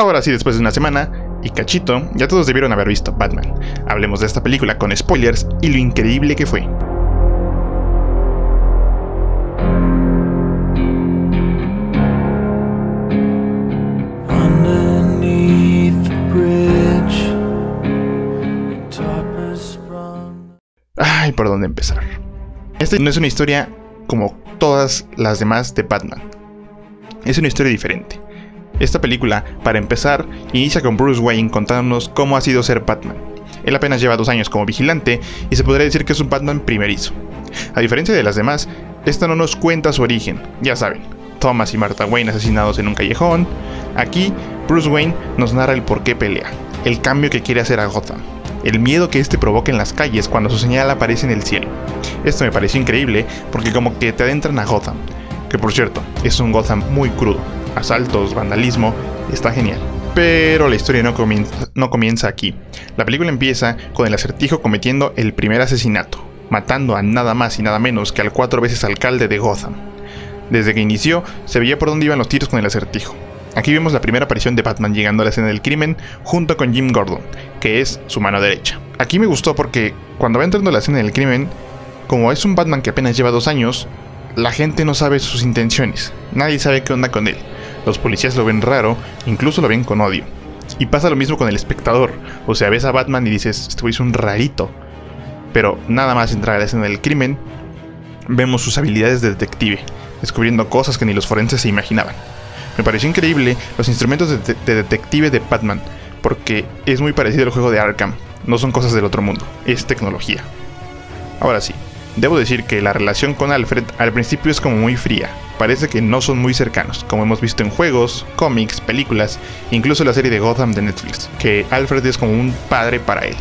Ahora sí, después de una semana y cachito, ya todos debieron haber visto Batman. Hablemos de esta película con spoilers y lo increíble que fue. Ay, ¿por dónde empezar? Esta no es una historia como todas las demás de Batman. Es una historia diferente. Esta película, para empezar, inicia con Bruce Wayne contándonos cómo ha sido ser Batman. Él apenas lleva 2 años como vigilante y se podría decir que es un Batman primerizo. A diferencia de las demás, esta no nos cuenta su origen, ya saben. Thomas y Martha Wayne asesinados en un callejón. Aquí, Bruce Wayne nos narra el por qué pelea, el cambio que quiere hacer a Gotham, el miedo que este provoca en las calles cuando su señal aparece en el cielo. Esto me pareció increíble porque como que te adentran a Gotham, que por cierto, es un Gotham muy crudo. Asaltos, vandalismo, está genial. Pero la historia no comienza aquí. La película empieza con el Acertijo cometiendo el primer asesinato, matando a nada más y nada menos que al 4 veces alcalde de Gotham. Desde que inició, se veía por dónde iban los tiros con el Acertijo. Aquí vemos la primera aparición de Batman llegando a la escena del crimen junto con Jim Gordon, que es su mano derecha. Aquí me gustó porque cuando va entrando a la escena del crimen, como es un Batman que apenas lleva 2 años, la gente no sabe sus intenciones, nadie sabe qué onda con él. Los policías lo ven raro, incluso lo ven con odio. Y pasa lo mismo con el espectador, o sea, ves a Batman y dices, este güey es un rarito. Pero nada más entrar a la escena del crimen, vemos sus habilidades de detective, descubriendo cosas que ni los forenses se imaginaban. Me pareció increíble los instrumentos de detective de Batman, porque es muy parecido al juego de Arkham, no son cosas del otro mundo, es tecnología. Ahora sí, debo decir que la relación con Alfred al principio es como muy fría, parece que no son muy cercanos, como hemos visto en juegos, cómics, películas, incluso la serie de Gotham de Netflix, que Alfred es como un padre para él.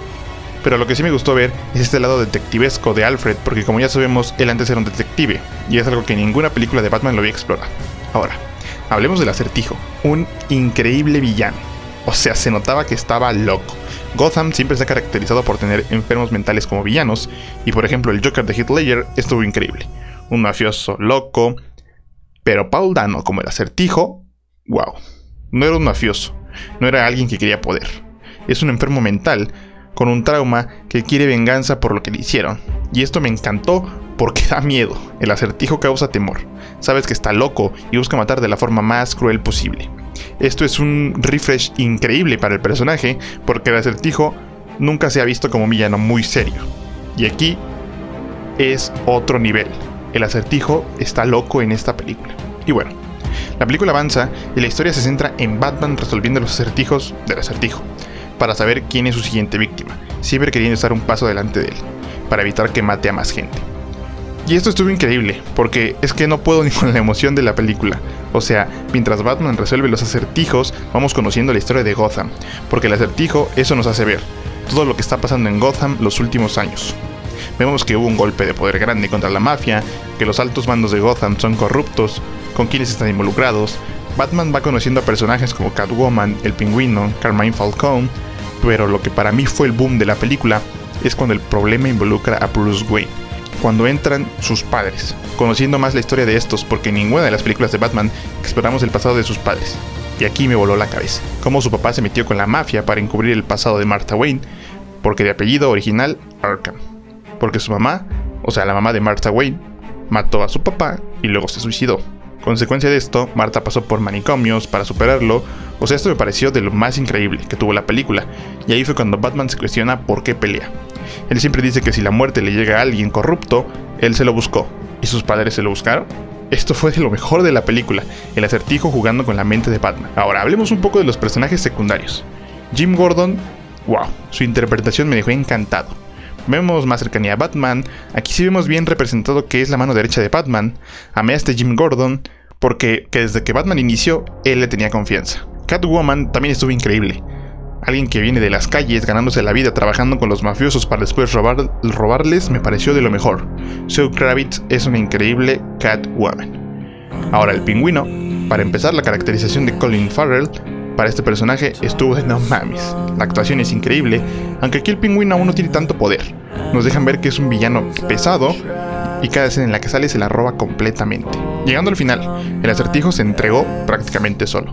Pero lo que sí me gustó ver es este lado detectivesco de Alfred, porque como ya sabemos, él antes era un detective, y es algo que ninguna película de Batman lo había explorado. Ahora, hablemos del Acertijo, un increíble villano. O sea, se notaba que estaba loco. Gotham siempre se ha caracterizado por tener enfermos mentales como villanos, y por ejemplo el Joker de Heath Ledger estuvo increíble. Un mafioso loco, pero Paul Dano como el Acertijo, wow. No era un mafioso, no era alguien que quería poder. Es un enfermo mental con un trauma que quiere venganza por lo que le hicieron. Y esto me encantó porque da miedo. El Acertijo causa temor. Sabes que está loco y busca matar de la forma más cruel posible. Esto es un refresh increíble para el personaje porque el Acertijo nunca se ha visto como un villano muy serio. Y aquí es otro nivel. El Acertijo está loco en esta película. Y bueno, la película avanza y la historia se centra en Batman resolviendo los acertijos del Acertijo, para saber quién es su siguiente víctima, siempre queriendo estar un paso delante de él, para evitar que mate a más gente. Y esto estuvo increíble, porque es que no puedo ni con la emoción de la película. O sea, mientras Batman resuelve los acertijos, vamos conociendo la historia de Gotham, porque el Acertijo eso nos hace ver, todo lo que está pasando en Gotham los últimos años. Vemos que hubo un golpe de poder grande contra la mafia, que los altos mandos de Gotham son corruptos, con quienes están involucrados. Batman va conociendo a personajes como Catwoman, el Pingüino, Carmine Falcone, pero lo que para mí fue el boom de la película es cuando el problema involucra a Bruce Wayne, cuando entran sus padres, conociendo más la historia de estos, porque en ninguna de las películas de Batman exploramos el pasado de sus padres. Y aquí me voló la cabeza, cómo su papá se metió con la mafia para encubrir el pasado de Martha Wayne, porque de apellido original Arkham, porque su mamá, o sea la mamá de Martha Wayne, mató a su papá y luego se suicidó. Consecuencia de esto, Martha pasó por manicomios para superarlo. O sea, esto me pareció de lo más increíble que tuvo la película. Y ahí fue cuando Batman se cuestiona por qué pelea. Él siempre dice que si la muerte le llega a alguien corrupto, él se lo buscó. ¿Y sus padres se lo buscaron? Esto fue de lo mejor de la película, el Acertijo jugando con la mente de Batman. Ahora, hablemos un poco de los personajes secundarios. Jim Gordon, wow, su interpretación me dejó encantado. Vemos más cercanía a Batman, aquí sí vemos bien representado que es la mano derecha de Batman. Amé a este Jim Gordon, porque desde que Batman inició, él le tenía confianza. Catwoman también estuvo increíble. Alguien que viene de las calles ganándose la vida trabajando con los mafiosos para después robarles me pareció de lo mejor. Zoe Kravitz es una increíble Catwoman. Ahora el Pingüino, para empezar la caracterización de Colin Farrell para este personaje estuvo de no mames. La actuación es increíble, aunque aquí el Pingüino aún no tiene tanto poder. Nos dejan ver que es un villano pesado y cada escena en la que sale se la roba completamente. Llegando al final, el Acertijo se entregó prácticamente solo.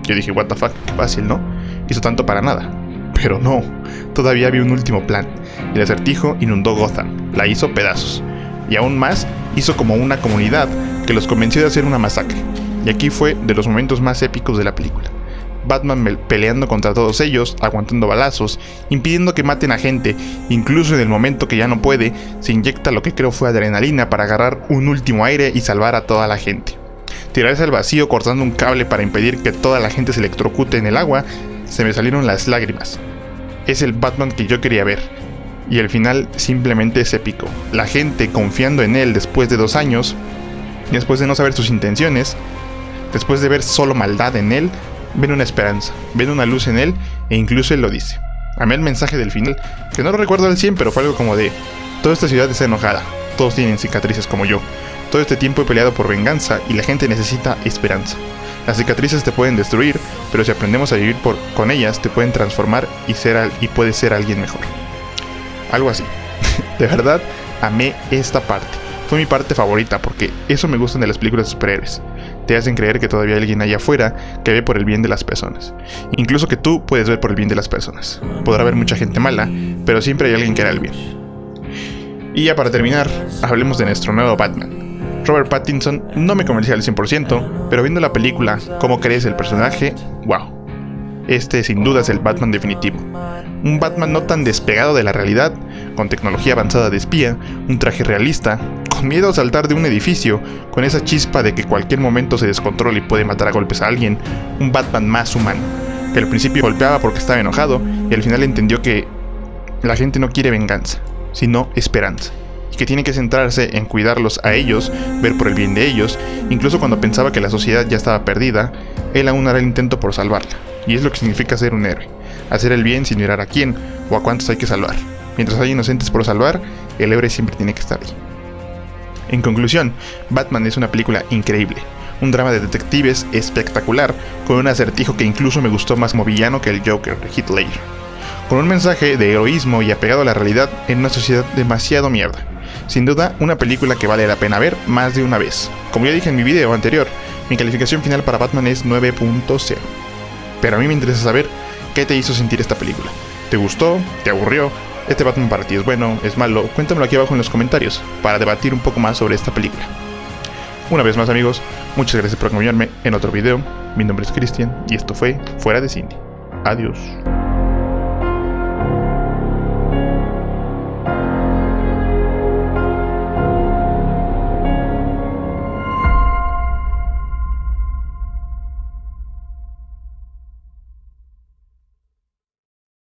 Yo dije, what the fuck, qué fácil, ¿no? Hizo tanto para nada. Pero no, todavía había un último plan. El Acertijo inundó Gotham, la hizo pedazos. Y aún más, hizo como una comunidad que los convenció de hacer una masacre. Y aquí fue de los momentos más épicos de la película. Batman peleando contra todos ellos, aguantando balazos, impidiendo que maten a gente, incluso en el momento que ya no puede, se inyecta lo que creo fue adrenalina para agarrar un último aire y salvar a toda la gente. Tirarse al vacío cortando un cable para impedir que toda la gente se electrocute en el agua, se me salieron las lágrimas. Es el Batman que yo quería ver. Y el final simplemente es épico. La gente confiando en él después de 2 años, después de no saber sus intenciones, después de ver solo maldad en él, ven una esperanza, ven una luz en él e incluso él lo dice. Amé el mensaje del final, que no lo recuerdo al 100, pero fue algo como de: toda esta ciudad está enojada, todos tienen cicatrices como yo, todo este tiempo he peleado por venganza y la gente necesita esperanza. Las cicatrices te pueden destruir, pero si aprendemos a vivir con ellas, te pueden transformar y puedes ser alguien mejor. Algo así. De verdad, amé esta parte. Fue mi parte favorita porque eso me gustan de las películas de superhéroes. Te hacen creer que todavía hay alguien allá afuera que ve por el bien de las personas. Incluso que tú puedes ver por el bien de las personas. Podrá haber mucha gente mala, pero siempre hay alguien que hará el bien. Y ya para terminar, hablemos de nuestro nuevo Batman. Robert Pattinson no me convencía al 100%, pero viendo la película, cómo crece el personaje, wow. Este sin duda es el Batman definitivo. Un Batman no tan despegado de la realidad, con tecnología avanzada de espía, un traje realista, con miedo a saltar de un edificio, con esa chispa de que cualquier momento se descontrola y puede matar a golpes a alguien, un Batman más humano, que al principio golpeaba porque estaba enojado y al final entendió que la gente no quiere venganza, sino esperanza, y que tiene que centrarse en cuidarlos a ellos, ver por el bien de ellos, incluso cuando pensaba que la sociedad ya estaba perdida, él aún hará el intento por salvarla, y es lo que significa ser un héroe. Hacer el bien sin mirar a quién o a cuántos hay que salvar. Mientras hay inocentes por salvar, el héroe siempre tiene que estar ahí. En conclusión, Batman es una película increíble. Un drama de detectives espectacular, con un acertijo que incluso me gustó más como villano que el Joker de Heath Ledger. Con un mensaje de heroísmo y apegado a la realidad en una sociedad demasiado mierda. Sin duda, una película que vale la pena ver más de una vez. Como ya dije en mi video anterior, mi calificación final para Batman es 9.0. Pero a mí me interesa saber qué te hizo sentir esta película. ¿Te gustó? ¿Te aburrió? ¿Este Batman para ti es bueno? ¿Es malo? Cuéntamelo aquí abajo en los comentarios para debatir un poco más sobre esta película. Una vez más, amigos, muchas gracias por acompañarme en otro video. Mi nombre es Cristian y esto fue Fuera de Cine. Adiós.